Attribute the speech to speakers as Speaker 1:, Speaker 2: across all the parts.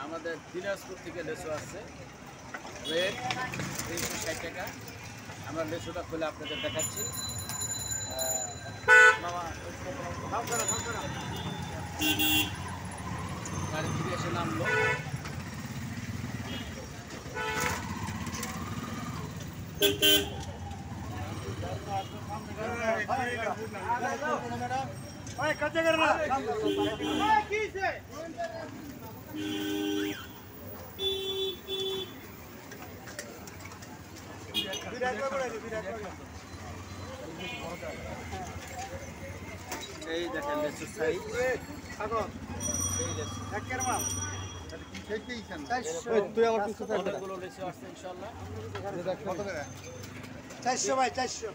Speaker 1: আমাদের দিনাজপুর থেকে লেসু আসছে রেট 360 টাকা। আমরা লেসুটা খুলে আপনাদের দেখাচ্ছি। গাড়ি থেকে এসে নামলো। এই দেখেন লেচুর সাইজ। অনেকগুলো লেচু আসছে ইনশাল্লাহ।
Speaker 2: 400 ভাই 400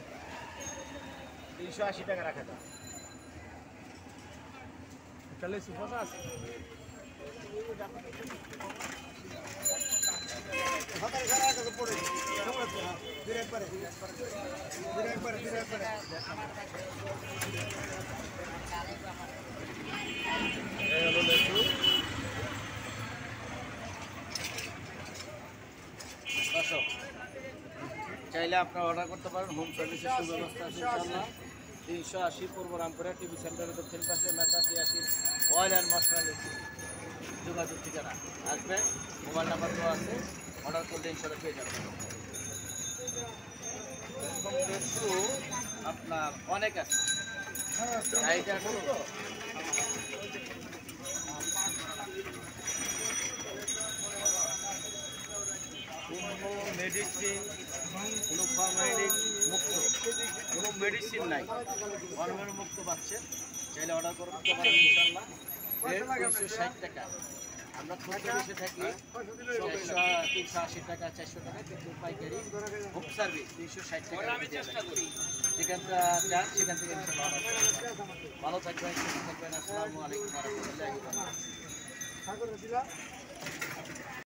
Speaker 1: 380 টাকা রাখা যায়। লেচু পচা আছে। চাইলে আপনারা অর্ডার করতে পারেন, হোম সার্ভিসের সুব্যবস্থা আছে ইনশাআল্লাহ। 380 পূর্ব রামপুরা টিভি সেন্টারের দক্ষিণ পাশে মেটা সিয়াসিন অয়েল অ্যান্ড মশলা লেচু। যোগাযোগ ঠিকানা আসবে, মোবাইল নাম্বার তো আছে, অর্ডার করলে ইনশাআল্লাহ পেয়ে যাবেন। লেচু আপনার অনেক আছে। চাহিদা তো কোনো মেডিসিন, কোনো ফর্মালিন মুক্ত, কোনো মেডিসিন নাই, ফর্মালিন মুক্ত পাচ্ছেন। চাইলে অর্ডার করতে পারেন ইনশাআল্লাহ। 360 টাকা। আমরা খুচরা বেশি থাকি 380 টাকা 400 টাকা, কিন্তু পাইকারি হোম সার্ভিস 360 টাকা আমি চেষ্টা করি। যেখানটা চান সেখান থেকে ইনশাআল্লাহ অর্ডার করতে পারেন। ভালো থাকবেন, সুস্থ থাকবেন। আসসালামু আলাইকুম ওয়া রাহমাতুল্লাহি ওয়া বারাকাতুহু।